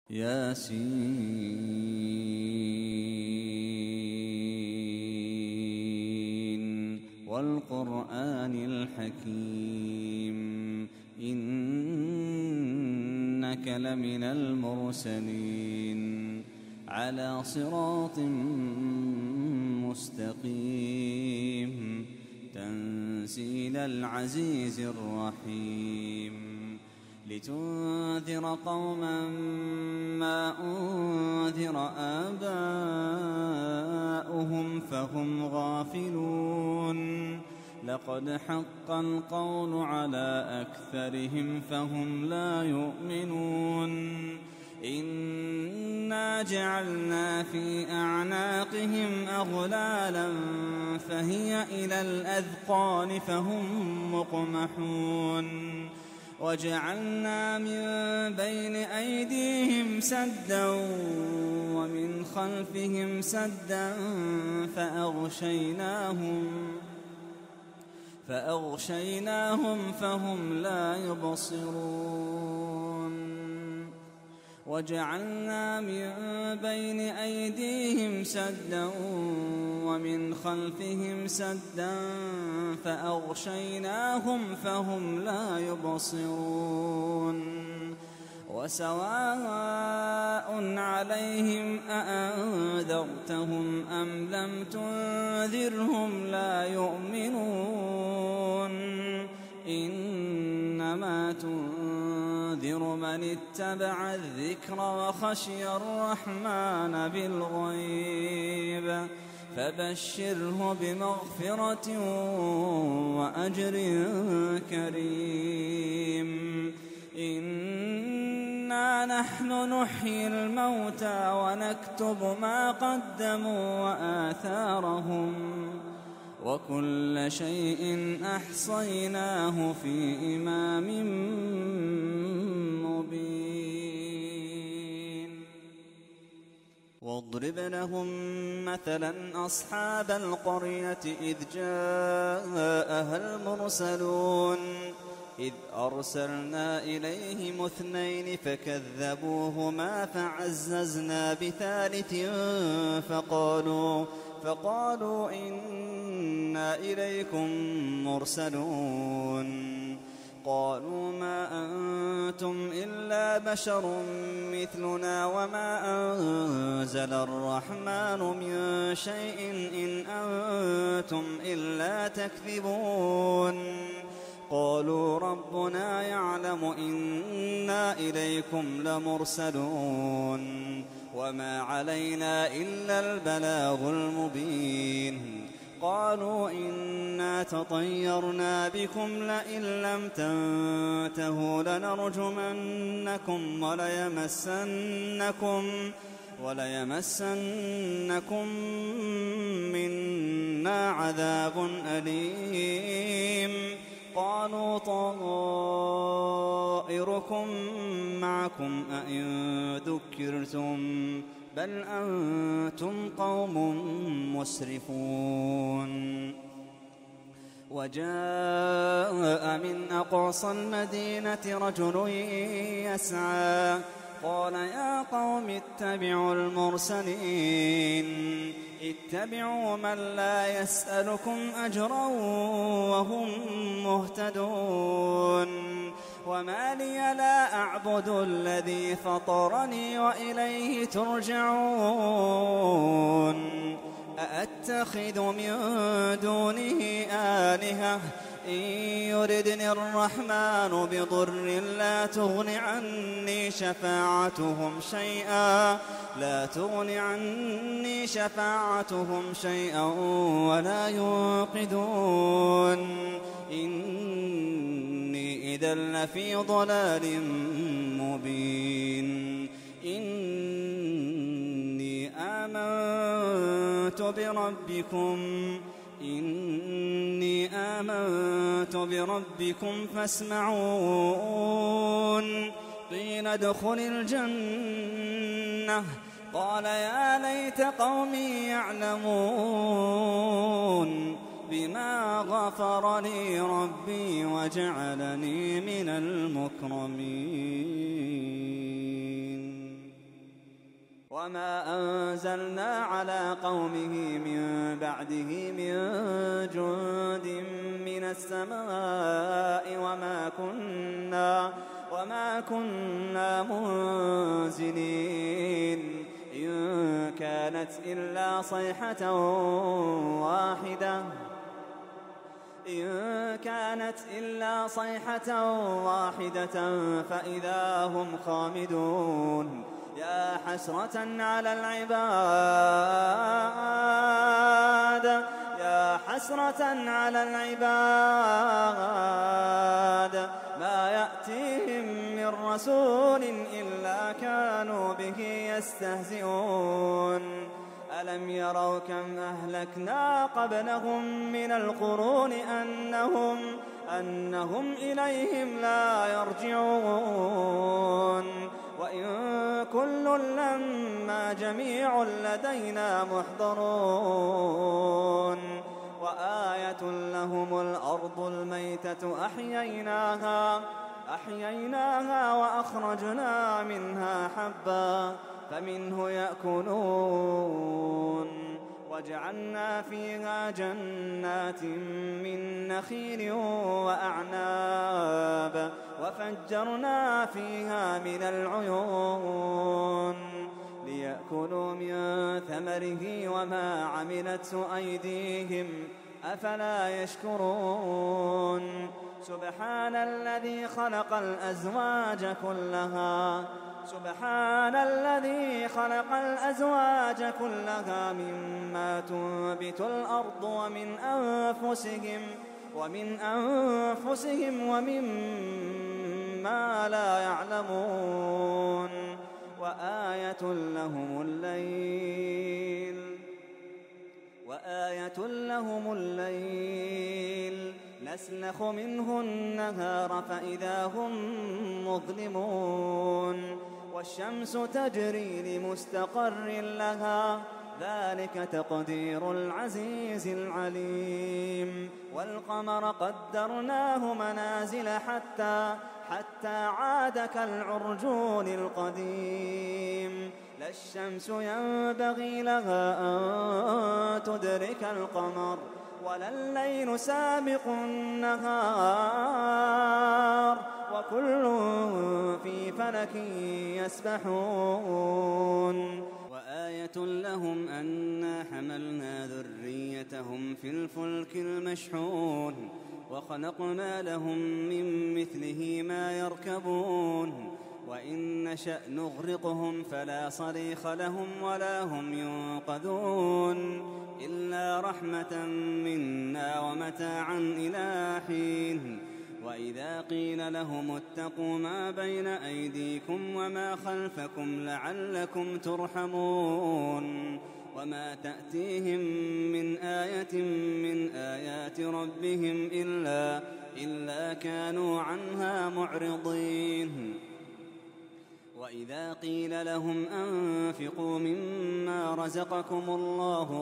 ياسين والقرآن الحكيم إنك لمن المرسلين على صراط مستقيم تنزيل العزيز الرحيم لتنذر قوما ما أنذر آباؤهم فهم غافلون لقد حق القول على أكثرهم فهم لا يؤمنون إنا جعلنا في أعناقهم أغلالا فهي إلى الأذقان فهم مقمحون وجعلنا من بين أيديهم سدا ومن خلفهم سدا فأغشيناهم فهم لا يبصرون وجعلنا من بين أيديهم سدا ومن خلفهم سدا فأغشيناهم فهم لا يبصرون وسواء عليهم أأنذرتهم أم لم تنذرهم لا يؤمنون إنما تنذر من اتبع الذكر وخشي الرحمن بالغيب فبشره بمغفرة وأجر كريم إنا نحن نحيي الموتى ونكتب ما قدموا وآثارهم وكل شيء أحصيناه في إمام مبين واضرب لهم مثلا أصحاب القرية إذ جاءها المرسلون إذ أرسلنا إليهم 2 فكذبوهما فعززنا بثالث فقالوا إنا إليكم مرسلون قالوا ما أنتم إلا بشر مثلنا وما أنزل الرحمن من شيء إن أنتم إلا تكذبون قالوا ربنا يعلم إنا إليكم لمرسلون وما علينا إلا البلاغ المبين قالوا إنا تطيرنا بكم لئن لم تنتهوا لنرجمنكم وليمسنكم منا عذاب أليم قالوا طائركم معكم أئن ذكرتم بل أنتم قوم مسرفون وجاء من أقصى المدينة رجل يسعى قال يا قوم اتبعوا المرسلين اتبعوا من لا يسألكم أجرا وهم مهتدون وما لي لا أعبد الذي فطرني وإليه ترجعون أأتخذ من دونه آلهة إن يردني الرحمن بضر لا تغن عني شفاعتهم شيئا ولا ينقذون إني إذا لفي ضلال مبين إني آمنت بربكم فاسمعون قيل ادخل الجنة قال يا ليت قومي يعلمون بما غفر لي ربي وجعلني من المكرمين. واضرب لهم مثلا أصحاب القرية إذ جاءها المرسلون إذ أرسلنا إليهم 2 فكذبوهما فعززنا بثالث فقالوا طائركم معكم أئن ذكرتم بل أنتم قوم مسرفون وجاء من أقصى المدينة رجل يسعى قال يا قوم اتبعوا من لا يسألكم أجرا وهم مهتدون إني إذا لفي ضلال مبين إني إذا لفي ضلال مبين وجعلنا من وما أنزلنا على قومه من بعده من جند من السماء وما كنا منزلين إن كانت إلا صيحة واحدة فإذا هم خامدون يا حسرة على العباد ما يأتيهم من رسول إلا كانوا به يستهزئون ألم يروا كم أهلكنا قبلهم من القرون أنهم إليهم لا يرجعون وإن كل لما جميع لدينا محضرون وآية لهم الأرض الميتة أحييناها وأخرجنا منها حبا فمنه يأكلون وجعلنا فيها جنات من نخيل وأعناب وفجرنا فيها من العيون ليأكلوا من ثمره وما عملته أيديهم أفلا يشكرون سبحان الذي خلق الأزواج كلها مما تنبت الأرض ومن أنفسهم ومما لا يعلمون وآية لهم الليل نسلخ منه النهار فإذا هم مظلمون والشمس تجري لمستقر لها ذلك تقدير العزيز العليم والقمر قدرناه منازل حتى عاد كالعرجون القديم لا الشمس ينبغي لها أن تدرك القمر ولا الليل سابق النهار وكل في فلك يسبحون وآية لهم أنا حملنا ذريتهم في الفلك المشحون وخلقنا لهم من مثله ما يركبون وإن نشأ نغرقهم فلا صريخ لهم ولا هم ينقذون إلا رحمة منا ومتاعا إلى حين وإذا قيل لهم اتقوا ما بين أيديكم وما خلفكم لعلكم ترحمون وما تأتيهم من آية من آيات ربهم إلا كانوا عنها معرضين وإذا قيل لهم أنفقوا مما رزقكم الله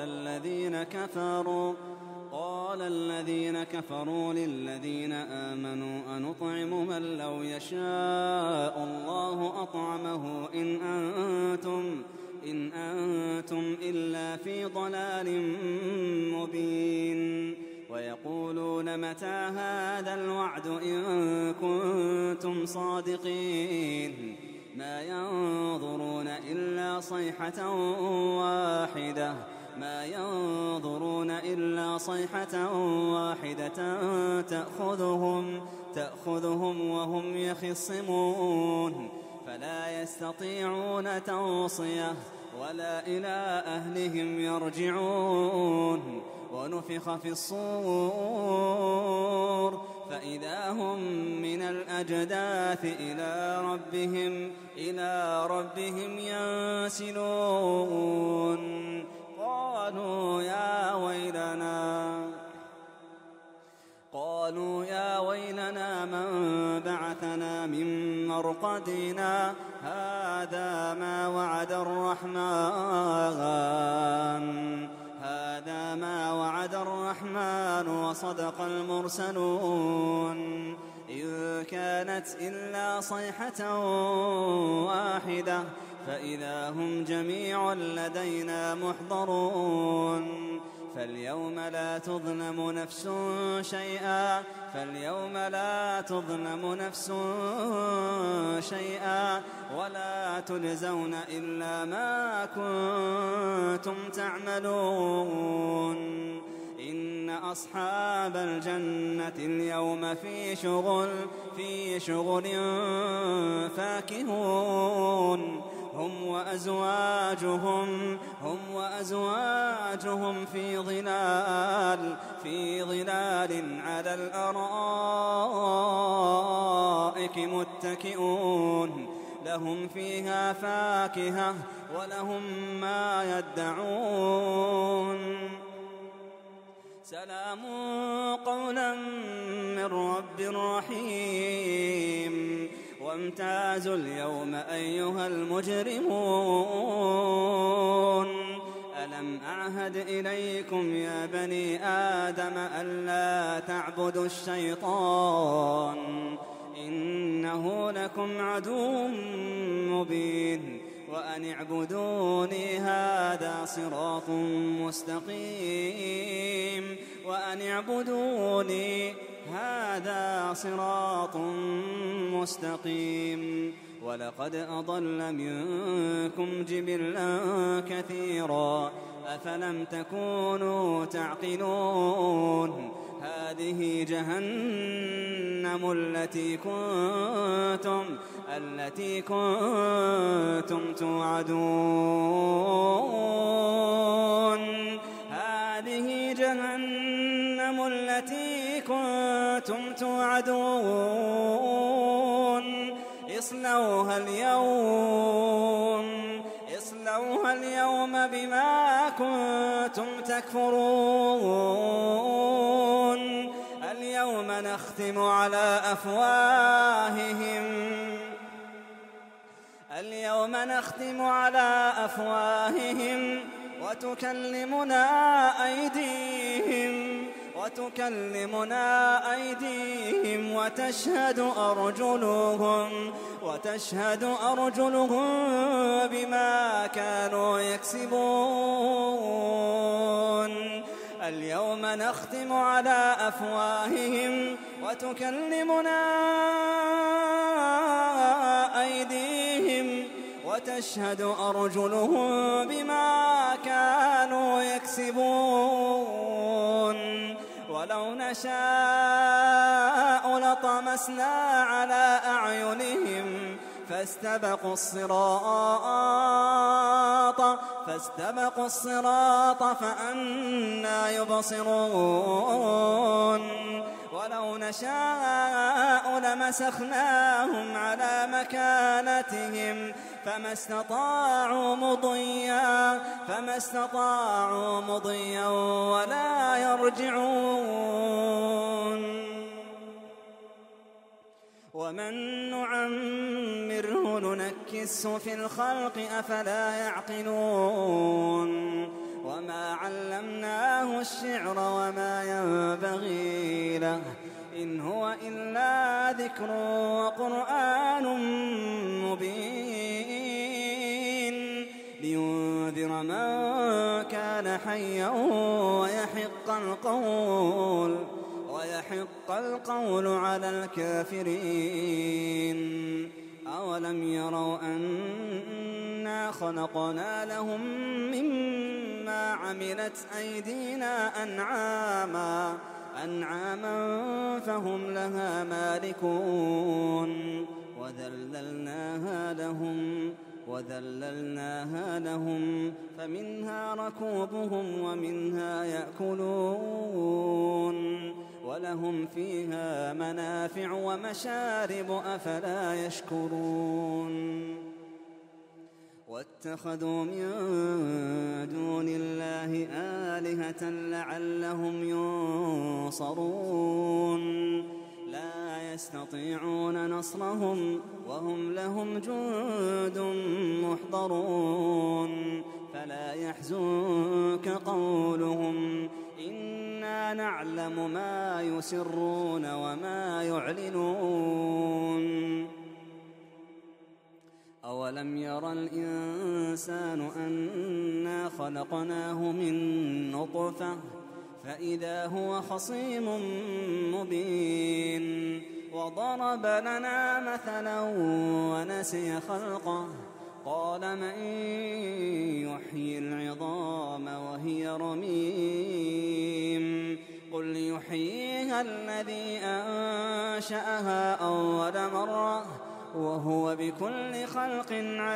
قال الذين كفروا للذين آمنوا أنطعم من لو يشاء الله أطعمه إن أنتم إلا في ضلال مبين ويقولون متى هذا الوعد إن كنتم صادقين ما ينظرون إلا صيحة واحدة تأخذهم وهم يخصمون فلا يستطيعون توصية ولا إلى أهلهم يرجعون ونفخ في الصور فإذا هم من الأجداث إلى ربهم ينسلون قالوا يا ويلنا من بعثنا من مرقدنا هذا ما وعد الرحمن وصدق المرسلون إن كانت إلا صيحة واحدة فإذا هم جميع لدينا محضرون فاليوم لا تظلم نفس شيئا ولا تجزون إلا ما كنتم تعملون إن أصحاب الجنة اليوم في شغل فاكهون هم وأزواجهم في ظلال على الأرائك متكئون لهم فيها فاكهة ولهم ما يدعون سلام قولا من رب رحيم وامتازوا اليوم أيها المجرمون ألم أعهد إليكم يا بني آدم ألا تعبدوا الشيطان إنه لكم عدو مبين وأن اعبدوني هذا صراط مستقيم ولقد أضل منكم جبلا كثيرا أفلم تكونوا تعقلون هذه جهنم التي كنتم توعدون هذه جهنم التي كنتم توعدون اصلوها اليوم بما كنتم تكفرون اليوم نختم على أفواههم وتكلمنا أيديهم وتشهد أرجلهم بما كانوا يكسبون اليوم نختم على أفواههم وتكلمنا أيديهم وتشهد أرجلهم بما كانوا يكسبون ولو نشاء لطمسنا على أعينهم فاستبقوا الصراط فأنى يبصرون ولو نشاء لمسخناهم على مكانتهم فما استطاعوا مضيا ولا يرجعون ومن نعمره ننكسه في الخلق أفلا يعقلون وما علمناه الشعر وما ينبغي له إن هو إلا ذكر وقرآن مبين لينذر من كان حيا ويحق القول على الكافرين أولم يروا أنا خلقنا لهم مما عملت أيدينا أنعاما فهم لها مالكون وذللناها لهم فمنها ركوبهم ومنها يأكلون ولهم فيها منافع ومشارب أفلا يشكرون واتخذوا من دون الله آلهة لعلهم ينصرون لا يستطيعون نصرهم وهم لهم جند محضرون فلا يحزنك قولهم إنا نعلم ما يسرون وما يعلنون أولم ير الإنسان أنا خلقناه من نطفة فإذا هو خصيم مبين وضرب لنا مثلا ونسي خلقه قال من يحيي العظام وهي رميم قل يحييها الذي أنشأها أول مرة وهو بكل خلق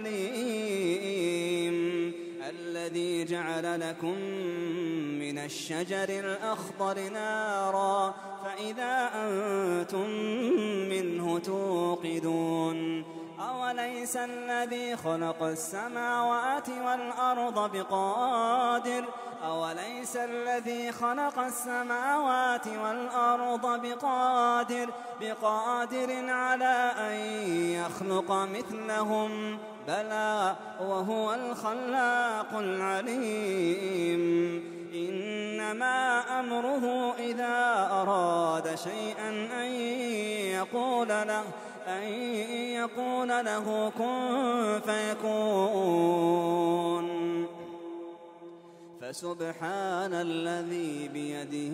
عليم الذي جعل لكم من الشجر الأخضر نارا فإذا أنتم منه توقدون أوليس الذي خلق السماوات والأرض بقادر على أن يخلق مثلهم بلى وهو الخلاق العليم إنما أمره إذا أراد شيئا أن يقول له كن فيكون فسبحان الذي بيده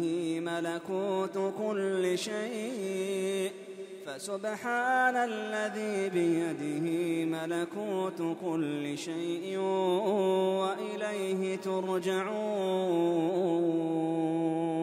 ملكوت كل شيء وإليه ترجعون.